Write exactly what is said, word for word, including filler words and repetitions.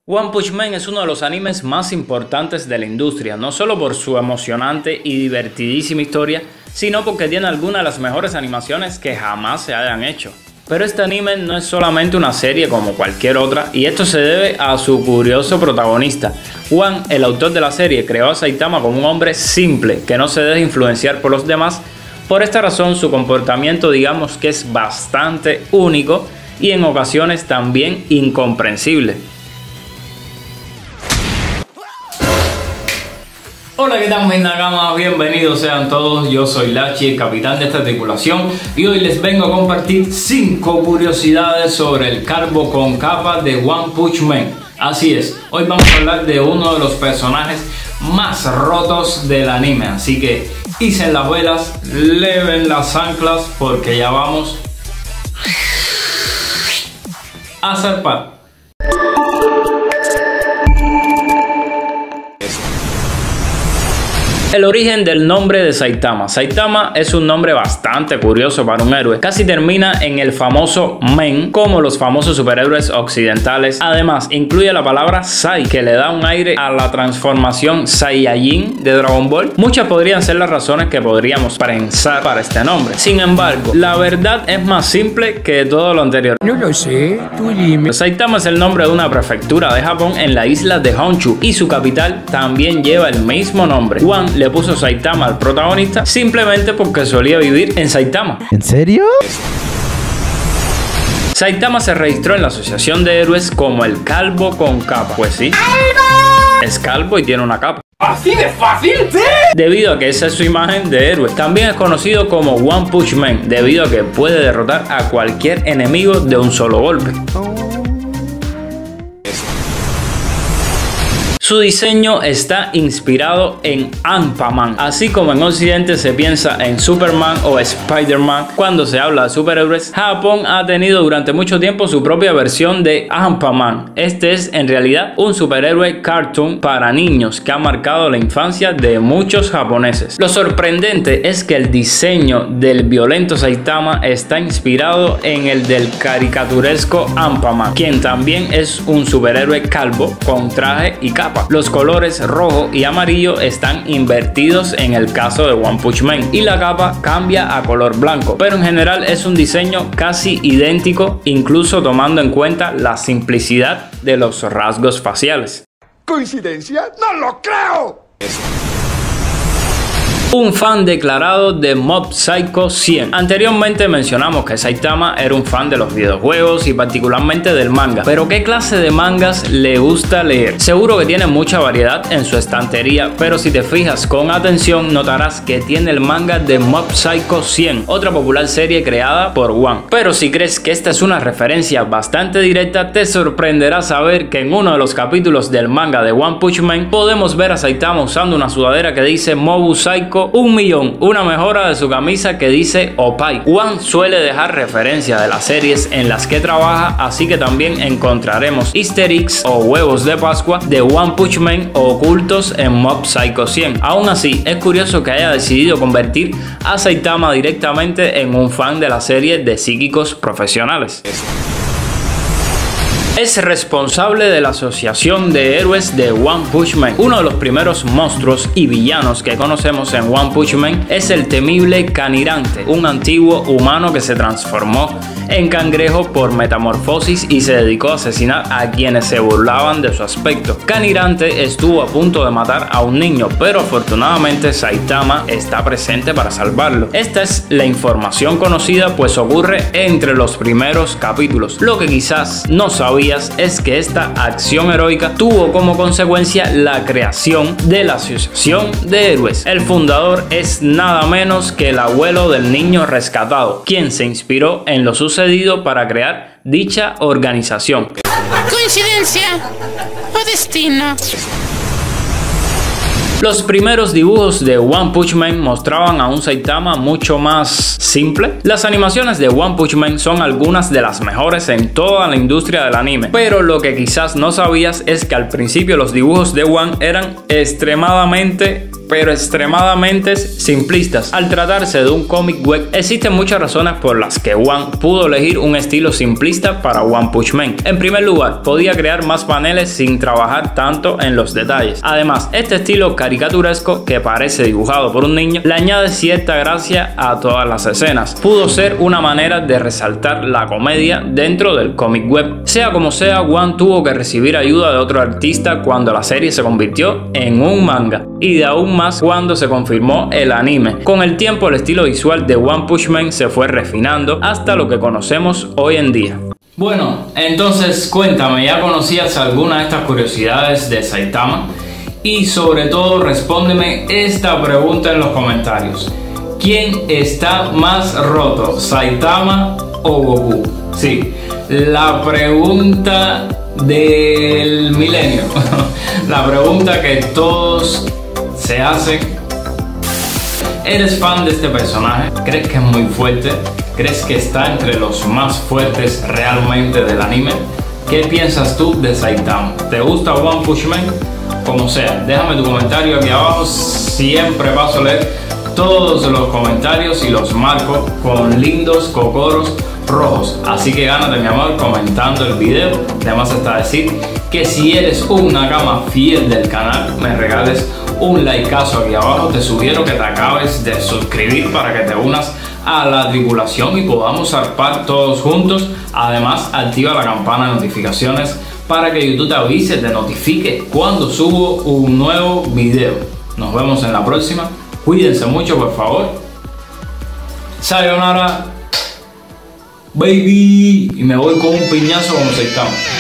One Punch Man es uno de los animes más importantes de la industria, no solo por su emocionante y divertidísima historia, sino porque tiene algunas de las mejores animaciones que jamás se hayan hecho. Pero este anime no es solamente una serie como cualquier otra, y esto se debe a su curioso protagonista. One, el autor de la serie, creó a Saitama como un hombre simple, que no se deja influenciar por los demás. Por esta razón su comportamiento, digamos que es bastante único y en ocasiones también incomprensible. Hola, ¿qué tal mis nakamas? Bienvenidos sean todos, yo soy Lachi, el capitán de esta tripulación, y hoy les vengo a compartir cinco curiosidades sobre el calvo con capa de One Punch Man. Así es, hoy vamos a hablar de uno de los personajes más rotos del anime, así que icen las velas, leven las anclas, porque ya vamos a zarpar. El origen del nombre de Saitama. Saitama es un nombre bastante curioso para un héroe. Casi termina en el famoso men, como los famosos superhéroes occidentales. Además, incluye la palabra Sai, que le da un aire a la transformación Saiyajin de Dragon Ball. Muchas podrían ser las razones que podríamos pensar para este nombre. Sin embargo, la verdad es más simple que todo lo anterior. No lo sé, tú dime. Saitama es el nombre de una prefectura de Japón en la isla de Honshu, y su capital también lleva el mismo nombre. One le puso Saitama al protagonista simplemente porque solía vivir en Saitama. ¿En serio? Saitama se registró en la asociación de héroes como el calvo con capa. Pues sí, es calvo y tiene una capa. ¿Así de fácil? ¿Sí? Debido a que esa es su imagen de héroe. También es conocido como One Punch Man, debido a que puede derrotar a cualquier enemigo de un solo golpe. Su diseño está inspirado en Ant-Man, así como en Occidente se piensa en Superman o Spider-Man. Cuando se habla de superhéroes, Japón ha tenido durante mucho tiempo su propia versión de Ant-Man. Este es en realidad un superhéroe cartoon para niños que ha marcado la infancia de muchos japoneses. Lo sorprendente es que el diseño del violento Saitama está inspirado en el del caricaturesco Ant-Man, quien también es un superhéroe calvo con traje y capa. Los colores rojo y amarillo están invertidos en el caso de One Punch Man, y la capa cambia a color blanco, pero en general es un diseño casi idéntico, incluso tomando en cuenta la simplicidad de los rasgos faciales. ¿Coincidencia? ¡No lo creo! Un fan declarado de Mob Psycho cien. Anteriormente mencionamos que Saitama era un fan de los videojuegos y particularmente del manga. Pero ¿qué clase de mangas le gusta leer? Seguro que tiene mucha variedad en su estantería, pero si te fijas con atención notarás que tiene el manga de Mob Psycho cien, otra popular serie creada por One. Pero si crees que esta es una referencia bastante directa, te sorprenderá saber que en uno de los capítulos del manga de One Punch Man podemos ver a Saitama usando una sudadera que dice Mobu Psycho un millón, una mejora de su camisa que dice Opai. One suele dejar referencia de las series en las que trabaja, así que también encontraremos easter eggs o huevos de Pascua de One Punch Man ocultos en Mob Psycho cien. Aún así, es curioso que haya decidido convertir a Saitama directamente en un fan de la serie de psíquicos profesionales. Es responsable de la asociación de héroes de One Punch Man. Uno de los primeros monstruos y villanos que conocemos en One Punch Man es el temible Kanirante, un antiguo humano que se transformó en cangrejo por metamorfosis y se dedicó a asesinar a quienes se burlaban de su aspecto. Kanirante estuvo a punto de matar a un niño, pero afortunadamente Saitama está presente para salvarlo. Esta es la información conocida, pues ocurre entre los primeros capítulos. Lo que quizás no sabía es que esta acción heroica tuvo como consecuencia la creación de la asociación de héroes. El fundador es nada menos que el abuelo del niño rescatado, quien se inspiró en lo sucedido para crear dicha organización. ¿Coincidencia o destino? Los primeros dibujos de One Punch Man mostraban a un Saitama mucho más simple. Las animaciones de One Punch Man son algunas de las mejores en toda la industria del anime, pero lo que quizás no sabías es que al principio los dibujos de One eran extremadamente pero extremadamente simplistas. Al tratarse de un cómic web, existen muchas razones por las que One pudo elegir un estilo simplista para One Punch Man. En primer lugar, podía crear más paneles sin trabajar tanto en los detalles. Además, este estilo caricaturesco, que parece dibujado por un niño, le añade cierta gracia a todas las escenas. Pudo ser una manera de resaltar la comedia dentro del cómic web. Sea como sea, One tuvo que recibir ayuda de otro artista cuando la serie se convirtió en un manga, y de aún más cuando se confirmó el anime. Con el tiempo, el estilo visual de One Punch Man se fue refinando hasta lo que conocemos hoy en día. Bueno, entonces cuéntame, ¿ya conocías alguna de estas curiosidades de Saitama? Y sobre todo respóndeme esta pregunta en los comentarios: ¿quién está más roto, Saitama o Goku? Sí, la pregunta del milenio. La pregunta que todos se hacen. ¿Eres fan de este personaje? ¿Crees que es muy fuerte? ¿Crees que está entre los más fuertes realmente del anime? ¿Qué piensas tú de Saitama? ¿Te gusta One Punch Man? Como sea, déjame tu comentario aquí abajo. Siempre paso a leer todos los comentarios y los marco con lindos cocoros rojos. Así que gánate, mi amor, comentando el video. Además está decir que si eres una cama fiel del canal, me regales un likeazo aquí abajo. Te sugiero que te acabes de suscribir para que te unas a la tripulación y podamos zarpar todos juntos. Además, activa la campana de notificaciones para que YouTube te avise, te notifique cuando subo un nuevo video. Nos vemos en la próxima. Cuídense mucho, por favor. Sayonara, baby. Y me voy con un piñazo como Saitama.